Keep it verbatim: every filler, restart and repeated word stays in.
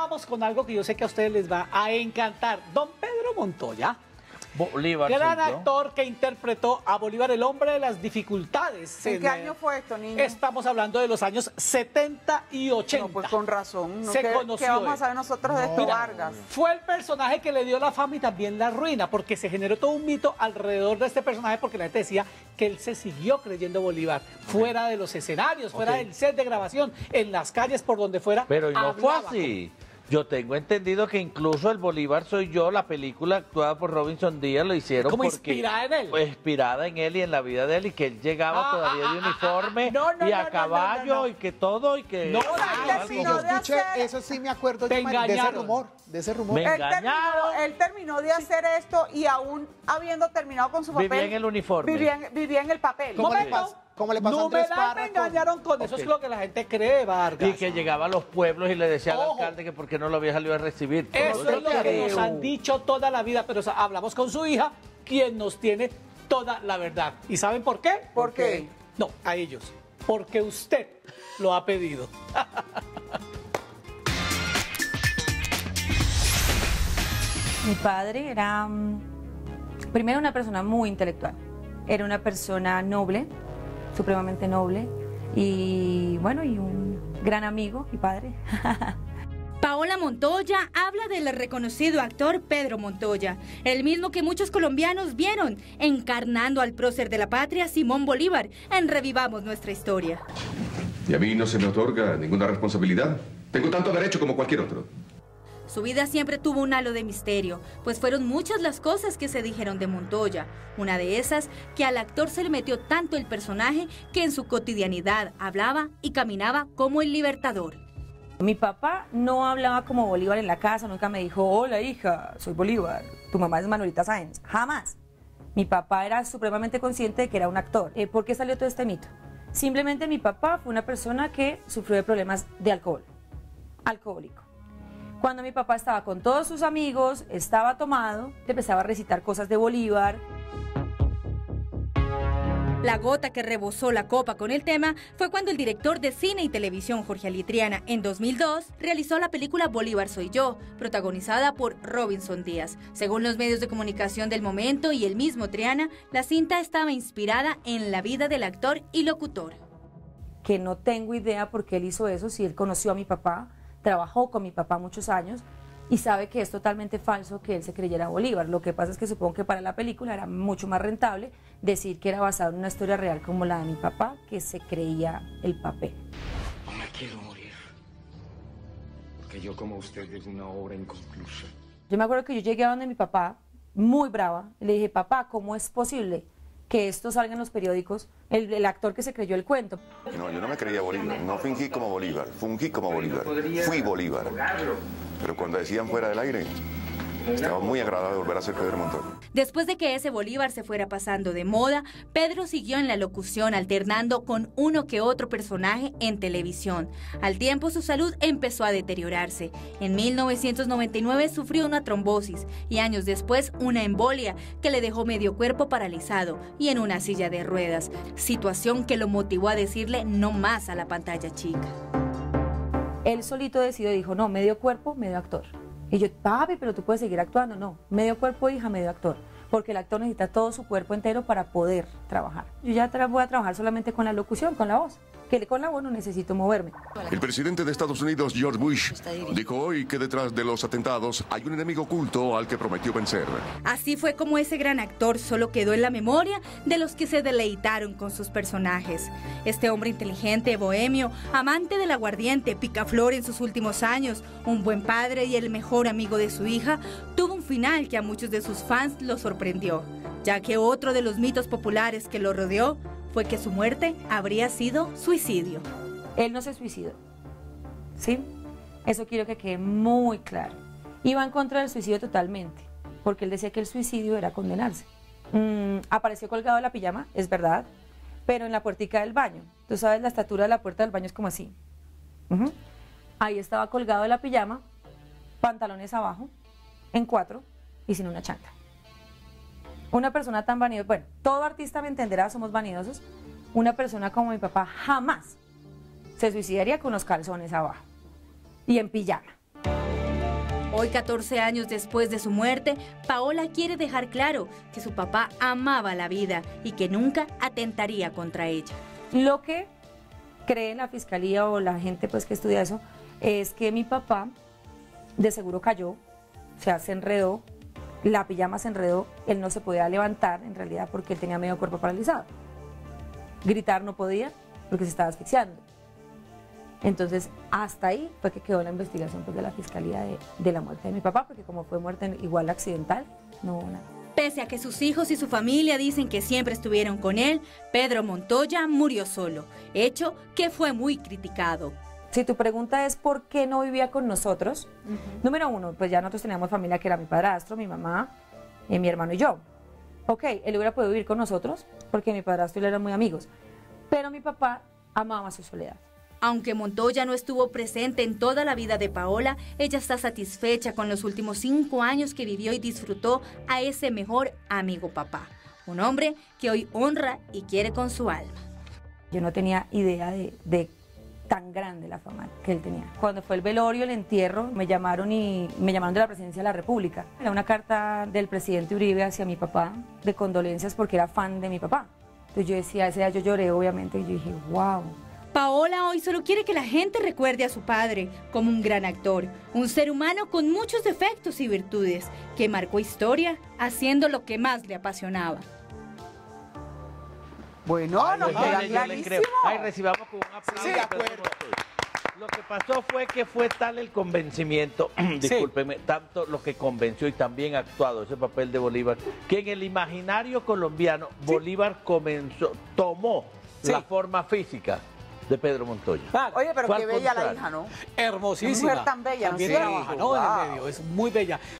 vamos con algo que yo sé que a ustedes les va a encantar. Don Pedro Montoya. Bolívar. Gran actor que interpretó a Bolívar, el hombre de las dificultades. ¿En qué año fue esto, niño? Estamos hablando de los años setenta y ochenta. No, pues con razón. ¿No? Se ¿Qué, conoció ¿Qué vamos él? a saber nosotros de No. esto, Mira, Vargas? Fue el personaje que le dio la fama y también la ruina, porque se generó todo un mito alrededor de este personaje, porque la gente decía que él se siguió creyendo Bolívar, fuera de los escenarios, fuera Okay. del set de grabación, en las calles, por donde fuera. Pero y no fue hablaba así. Yo tengo entendido que incluso El Bolívar Soy Yo, la película actuada por Robinson Díaz, lo hicieron como porque, inspirada en él. Pues, inspirada en él y en la vida de él, y que él llegaba Ah, todavía ah, de ah, uniforme ah, no, no, y no, a no, caballo no, no, no. y que todo y que... No, O sea, no, que algo- si Sí, no yo de escuché, hacer- eso sí me acuerdo Te yo, Mari, de ese engañaron. rumor, de ese rumor. Me Él terminó, engañaron. él terminó de hacer esto y aún habiendo terminado con su papel... Vivía en el uniforme. Vivía en, vivía en el papel. ¿Cómo le Momento. pas- cómo le pasó a no Andrés me Parra me con- engañaron con eso, Ok. es lo que la gente cree, Vargas. Y que llegaba a los pueblos y le decía Ojo. al alcalde que por qué no lo había salido a recibir. Eso Todo es lo que creo. nos han dicho toda la vida, pero o sea, hablamos con su hija, quien nos tiene toda la verdad. ¿Y saben por qué? ¿Por qué? No, a ellos. Porque usted lo ha pedido. Mi padre era, mm, primero, una persona muy intelectual. Era una persona noble, supremamente noble, y bueno, y un gran amigo, mi padre. Paola Montoya habla del reconocido actor Pedro Montoya, el mismo que muchos colombianos vieron encarnando al prócer de la patria, Simón Bolívar, en Revivamos Nuestra Historia. Y a mí no se me otorga ninguna responsabilidad. Tengo tanto derecho como cualquier otro. Su vida siempre tuvo un halo de misterio, pues fueron muchas las cosas que se dijeron de Montoya. Una de esas, que al actor se le metió tanto el personaje que en su cotidianidad hablaba y caminaba como el libertador. Mi papá no hablaba como Bolívar en la casa, nunca me dijo, hola hija, soy Bolívar, tu mamá es Manuelita Sáenz, jamás. Mi papá era supremamente consciente de que era un actor. Eh, ¿Por qué salió todo este mito? Simplemente mi papá fue una persona que sufrió de problemas de alcohol, alcohólico. Cuando mi papá estaba con todos sus amigos, estaba tomado, le empezaba a recitar cosas de Bolívar. La gota que rebosó la copa con el tema fue cuando el director de cine y televisión Jorge Ali Triana, en dos mil dos, realizó la película Bolívar Soy Yo, protagonizada por Robinson Díaz. Según los medios de comunicación del momento y el mismo Triana, la cinta estaba inspirada en la vida del actor y locutor. Que no tengo idea por qué él hizo eso, si él conoció a mi papá, trabajó con mi papá muchos años y sabe que es totalmente falso que él se creyera Bolívar. Lo que pasa es que supongo que para la película era mucho más rentable decir que era basado en una historia real como la de mi papá, que se creía el papel. No me quiero morir, porque yo como usted es una obra inconclusa. Yo me acuerdo que yo llegué a donde mi papá, muy brava, y le dije, papá, ¿cómo es posible que esto salga en los periódicos? El, el actor que se creyó el cuento. No, yo no me creía Bolívar, no fingí como Bolívar, fungí como Bolívar, fui Bolívar. Pero cuando decían fuera del aire, estaba muy agradable volver a ser Pedro Montoya. Después de que ese Bolívar se fuera pasando de moda, Pedro siguió en la locución alternando con uno que otro personaje en televisión. Al tiempo su salud empezó a deteriorarse. En mil novecientos noventa y nueve sufrió una trombosis y años después una embolia que le dejó medio cuerpo paralizado y en una silla de ruedas, situación que lo motivó a decirle no más a la pantalla chica. Él solito decidió, dijo, no, medio cuerpo, medio actor. Y yo, papi, pero tú puedes seguir actuando. No, medio cuerpo, hija, medio actor. Porque el actor necesita todo su cuerpo entero para poder trabajar. Yo ya tra- voy a trabajar solamente con la locución, con la voz. Que con la voz no necesito moverme. El presidente de Estados Unidos, George Bush, dijo hoy que detrás de los atentados hay un enemigo oculto al que prometió vencer. Así fue como ese gran actor solo quedó en la memoria de los que se deleitaron con sus personajes. Este hombre inteligente, bohemio, amante del aguardiente, picaflor en sus últimos años, un buen padre y el mejor amigo de su hija, tuvo un final que a muchos de sus fans lo sorprendió, ya que otro de los mitos populares que lo rodeó fue que su muerte habría sido suicidio. Él no se suicidó, ¿sí? Eso quiero que quede muy claro. Iba en contra del suicidio totalmente, porque él decía que el suicidio era condenarse. Mm, apareció colgado de la pijama, es verdad, pero en la puertica del baño. Tú sabes, la estatura de la puerta del baño es como así. Uh-huh. Ahí estaba colgado de la pijama, pantalones abajo, en cuatro y sin una chancla. Una persona tan vanidosa, bueno, todo artista me entenderá, somos vanidosos. Una persona como mi papá jamás se suicidaría con los calzones abajo y en pijama. Hoy, catorce años después de su muerte, Paola quiere dejar claro que su papá amaba la vida y que nunca atentaría contra ella. Lo que cree la fiscalía o la gente pues que estudia eso es que mi papá de seguro cayó, o sea, se enredó, la pijama se enredó, él no se podía levantar en realidad porque él tenía medio cuerpo paralizado. Gritar no podía porque se estaba asfixiando. Entonces, hasta ahí fue que quedó la investigación pues, de la fiscalía de, de la muerte de mi papá, porque como fue muerte igual accidental, no hubo nada. Pese a que sus hijos y su familia dicen que siempre estuvieron con él, Pedro Montoya murió solo, hecho que fue muy criticado. Si tu pregunta es por qué no vivía con nosotros, uh-huh. Número uno, pues ya nosotros teníamos familia que era mi padrastro, mi mamá, eh, mi hermano y yo. Ok, él hubiera podido vivir con nosotros porque mi padrastro y él eran muy amigos, pero mi papá amaba su soledad. Aunque Montoya no estuvo presente en toda la vida de Paola, ella está satisfecha con los últimos cinco años que vivió y disfrutó a ese mejor amigo papá. Un hombre que hoy honra y quiere con su alma. Yo no tenía idea de, de tan grande la fama que él tenía. Cuando fue el velorio, el entierro, me llamaron y me llamaron de la Presidencia de la República. Era una carta del presidente Uribe hacia mi papá de condolencias porque era fan de mi papá. Entonces yo decía, ese día yo lloré obviamente y yo dije, wow. Paola hoy solo quiere que la gente recuerde a su padre como un gran actor, un ser humano con muchos defectos y virtudes, que marcó historia haciendo lo que más le apasionaba. Bueno, Ay, nos yo queda le- yo le clarísimo. creo. Ay, recibamos con un aplauso. Sí, de a Pedro acuerdo. Montoya. Lo que pasó fue que fue tal el convencimiento, discúlpeme, tanto lo que convenció y también actuado ese papel de Bolívar, que en el imaginario colombiano Bolívar comenzó, tomó Sí. la forma física de Pedro Montoya. Claro. Oye, pero Fue qué al bella la contrario. hija, ¿no? Hermosísima. Qué mujer tan bella, ¿no? También Sí. trabaja, ¿no? En Wow. el medio, es muy bella.